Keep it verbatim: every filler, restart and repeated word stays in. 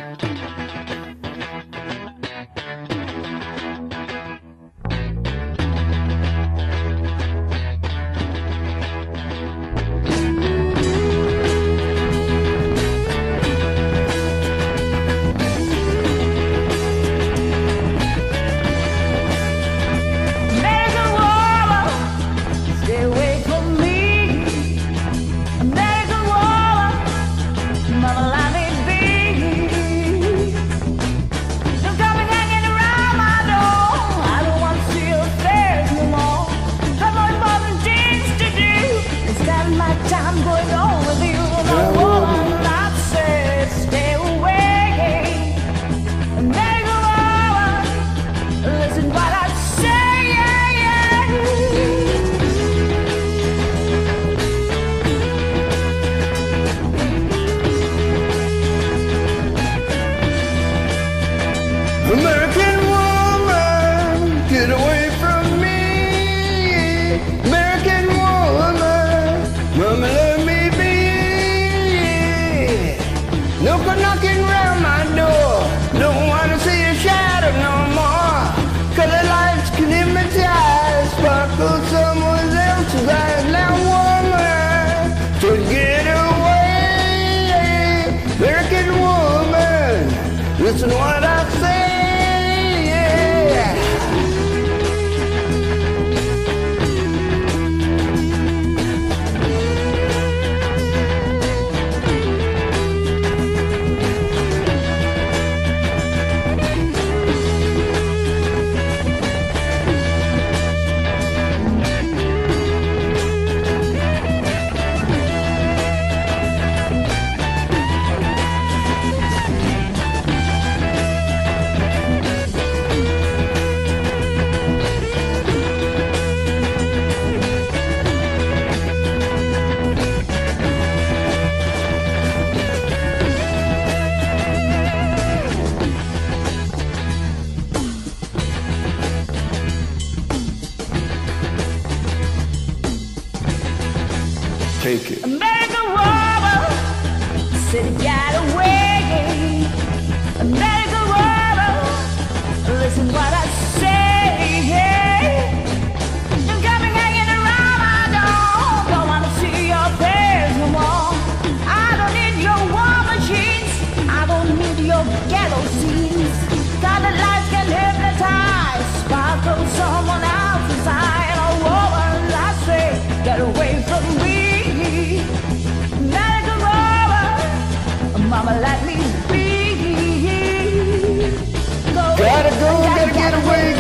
American woman, get away from me. American woman, mama let me be. No good knocking round my door, don't wanna see a shadow no more. Color lights can hypnotize, sparkle someone else's eyes. Now woman, to get away. American woman, listen what I say. Take it. American woman, said it got away. American woman, listen what I say. You're coming hanging around my door, don't wanna see your face no more. I don't need your war machines, I don't need your ghetto scenes. Colored lights can hypnotize, sparkle someone else's eye. Oh woman, I say, get away from me. American woman, mama let me be. Go Gotta go, gotta get away.